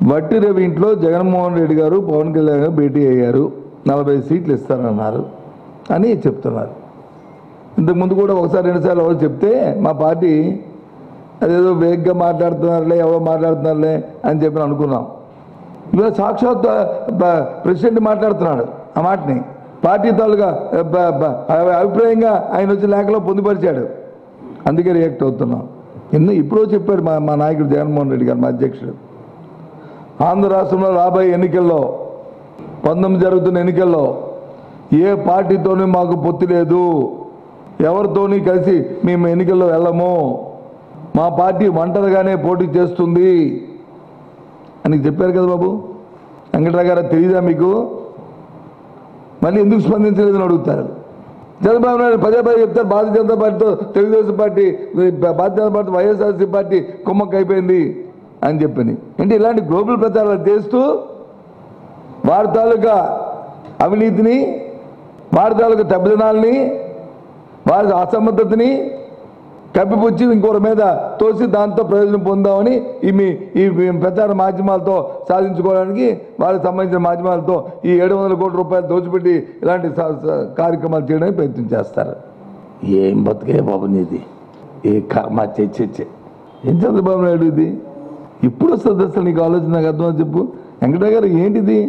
వట్టి రవి ఇంట్లో జగన్మోహన్ రెడ్డి గారు పవన్ కళ్యాణ్ గారు భేటీ అయ్యారు, 40 సీట్లు ఇస్తారన్నారు అని చెప్తున్నారు. ఇంతకుముందు కూడా ఒకసారి 2 సార్లు ఎవరు చెప్తే మా పార్టీ అదేదో వేగ్గా మాట్లాడుతున్నారులే, ఎవరో మాట్లాడుతున్నారులే అని చెప్పి అనుకున్నాం. ఇవాళ సాక్షాత్ ప్రెసిడెంట్ మాట్లాడుతున్నాడు. ఆ మాటని పార్టీ తాలూగా అభిప్రాయంగా ఆయన వచ్చి లేఖలో పొందుపరిచాడు. అందుకే రియాక్ట్ అవుతున్నాం. ఇప్పుడు చెప్పారు మా నాయకుడు జగన్మోహన్ రెడ్డి గారు, మా అధ్యక్షుడు, ఆంధ్ర రాష్ట్రంలో రాబోయే ఎన్నికల్లో 19 జరుగుతున్న ఎన్నికల్లో ఏ పార్టీతోనూ మాకు పొత్తు లేదు, ఎవరితోని కలిసి మేము ఎన్నికల్లో వెళ్ళము, మా పార్టీ ఒంటరిగానే పోటీ చేస్తుంది అని చెప్పారు కదా బాబు. వెంకటరావు గారు తెలియదా మీకు? మళ్ళీ ఎందుకు స్పందించలేదని అడుగుతారు. చంద్రబాబు నాయుడు పదే చెప్తారు భారతీయ జనతా పార్టీతో Telugu Desam party, Bharatiya Janata party YSRCP party కుమ్మక్క అయిపోయింది అని చెప్పని. అంటే ఇలాంటి గ్లోబల్ ప్రచారాలు చేస్తూ వారి తాలూకా అవినీతిని, వారి తాలూకా తప్పిదనాల్ని, వారి అసమర్థతని కప్పిపుచ్చి ఇంకొకరి మీద తోసి దాంతో ప్రయోజనం పొందామని ఈ ప్రచార మాధ్యమాలతో సాధించుకోవడానికి వారికి సంబంధించిన మాధ్యమాలతో ఈ 700 కోట్ల రూపాయలు దోచిపెట్టి ఇలాంటి కార్యక్రమాలు చేయడానికి ప్రయత్నం చేస్తారు. ఏం బతికే బాబు నీది, ఏ కర్మ చే ఏం చంద్రబాబు నాయుడు ఇది? ఇప్పుడు వస్తుంది అసలు నీకు ఆలోచన? నాకు అర్థం చెప్పు వెంకటరావు గారు, ఏంటిది?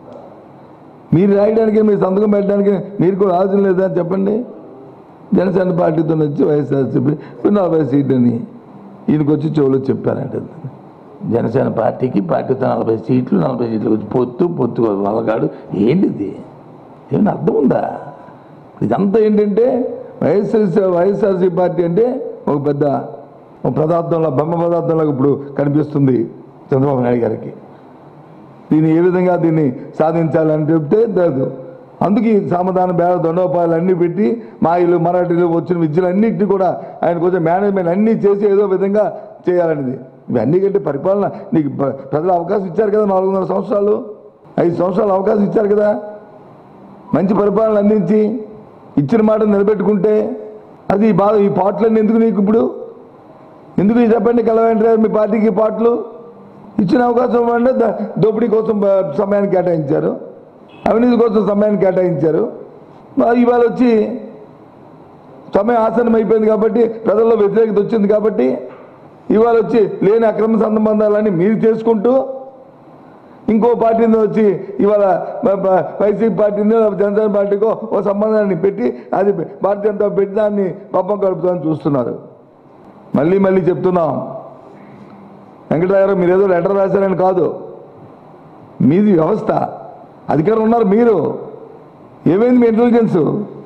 మీరు రాయడానికి, మీరు సంతకం పెట్టడానికి మీరు కూడా ఆలోచన లేదా చెప్పండి. జనసేన పార్టీతో వచ్చి వైఎస్ఆర్సీపీ 40 సీట్లని ఈయనకి వచ్చి చెవులో చెప్పారంటే, జనసేన పార్టీతో 40 సీట్లు వచ్చి పొత్తు వాళ్ళగాడు. ఏంటిది? ఏమైనా అర్థం ఉందా? ఇదంతా ఏంటంటే వైఎస్ఆర్సీపీ పార్టీ అంటే ఒక పెద్ద పదార్థంలో, బొమ్మ పదార్థంలో ఇప్పుడు కనిపిస్తుంది చంద్రబాబు నాయుడు గారికి. దీన్ని ఏ విధంగా దీన్ని సాధించాలని చెప్తే లేదు. అందుకే సమాధాన భేద దండోపాయాలు అన్నీ పెట్టి మాయిలు మరాఠీలు వచ్చిన విద్యలన్నింటినీ కూడా ఆయన కొంచెం మేనేజ్మెంట్ అన్నీ చేసి ఏదో విధంగా చేయాలనేది. ఇవన్నీ కంటే పరిపాలన నీకు ప్రజలు అవకాశం ఇచ్చారు కదా, 400 సంవత్సరాలు 5 సంవత్సరాలు అవకాశం ఇచ్చారు కదా. మంచి పరిపాలన అందించి ఇచ్చిన మాట నిలబెట్టుకుంటే అది బాగా. ఈ పాటలన్నీ ఎందుకు నీకు ఇప్పుడు? ఎందుకు చెప్పండి కలవంటే మీ పార్టీకి పాటలు ఇచ్చిన అవకాశం అంటే దోపిడీ కోసం సమయాన్ని కేటాయించారు, అవినీతి కోసం సమయాన్ని కేటాయించారు. ఇవాళ వచ్చి సమయం ఆసనం అయిపోయింది కాబట్టి, ప్రజల్లో వ్యతిరేకత వచ్చింది కాబట్టి ఇవాళ వచ్చి లేని అక్రమ సంబంధాలన్నీ మీరు చేసుకుంటూ ఇంకో పార్టీని వచ్చి ఇవాళ వైసీపీ పార్టీని జనసేన పార్టీకో ఓ సంబంధాన్ని పెట్టి అది భారతీయ జనతా పెట్టి దాన్ని పప్పం కలుపుతామని చూస్తున్నారు. మళ్ళీ చెప్తున్నాం, వెంకటరావు గారు మీరు ఏదో లెటర్ రాశారని కాదు, మీది వ్యవస్థ, అధికారం ఉన్నారు మీరు. ఏమైంది మీ ఇంటెలిజెన్స్?